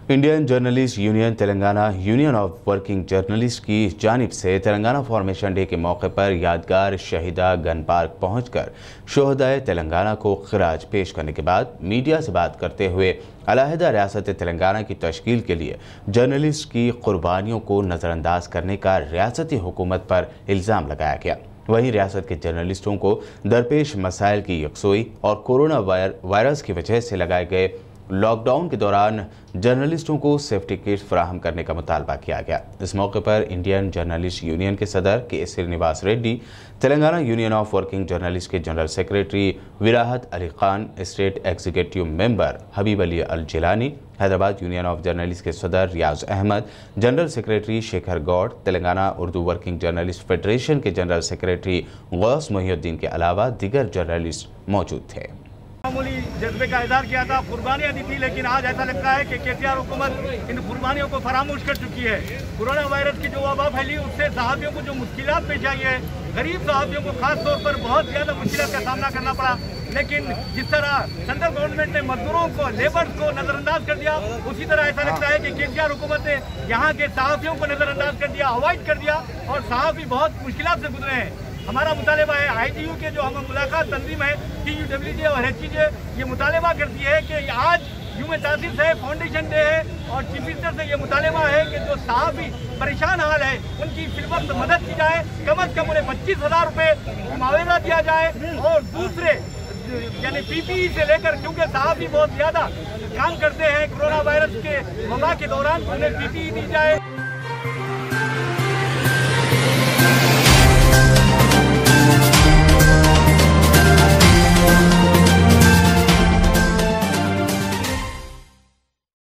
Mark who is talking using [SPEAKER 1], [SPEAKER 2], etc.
[SPEAKER 1] Indian journalist union Telangana union of working journalist की जानिब से तेलंगाना फॉर्मेशन डे के मौके पर यादगार शहीदा गन पार्क पहुंचकर शोहदाए तेलंगाना को खिराज पेश करने के बाद मीडिया से बात करते हुए अलहदा रियासत तेलंगाना की तश्कील के लिए जर्नलिस्ट की कुर्बानियों को नज़रअंदाज करने का रियासती हुकूमत पर इल्ज़ाम लगाया गया। वहीं रियासत के जर्नलिस्टों को दरपेश मसाइल की यकसोई और कोरोना वायरस की वजह से लगाए गए लॉकडाउन के दौरान जर्नलिस्टों को सेफ्टी किट फराहम करने का मुतालबा किया गया। इस मौके पर इंडियन जर्नलिस्ट यूनियन के सदर K Srinivas Reddy, Telangana union of working journalist के general secretary Virahat Ali Khan, state executive member Habib Ali Al Jilani, Hyderabad union of journalist के सदर Riyaz Ahmed, general secretary Shekhar Goud, Telangana Urdu working journalist federation के जनरल सेक्रेटरी गौस मोहिउद्दीन के अलावा दीगर जर्नलिस्ट मौजूद थे।
[SPEAKER 2] मामूली जज्बे का इजहार किया था, कुर्बानियां दी थी, लेकिन आज ऐसा लगता है कि केसीआर हुकूमत इन कुर्बानियों को फरामोश कर चुकी है। कोरोना वायरस की जो वबा फैली उससे सहाफ़ियों को जो मुश्किलात पेश आई है, गरीब सहाफ़ियों को खास तौर पर बहुत ज़्यादा मुश्किलात का सामना करना पड़ा। लेकिन जिस तरह सेंट्रल गवर्नमेंट ने मजदूरों को, लेबर्स को नज़रअंदाज कर दिया, उसी तरह ऐसा लगता है कि केसीआर हुकूमत ने यहाँ के सहाफ़ियों को नज़रअंदाज कर दिया, अवॉइड कर दिया और सहाफ़ी बहुत मुश्किलात से गुजरे हैं। हमारा मुतालबा है, ITU के जो हम मुलाकात तंजीम है TUWJ और HEJ, ये मुतालबा करती है कि आज यूं तासीस है, फाउंडेशन डे है और चीफ मिनिस्टर से ये मुतालबा है कि जो सहाफ़ी परेशान हाल है उनकी फिलवक्त मदद की जाए, कम अज़ कम उन्हें 25,000 रुपये मुआवजा दिया जाए और दूसरे यानी PPE से लेकर, क्योंकि सहाफ़ी बहुत ज़्यादा काम करते हैं कोरोना वायरस के वबा के दौरान, उन्हें PPE दी जाए।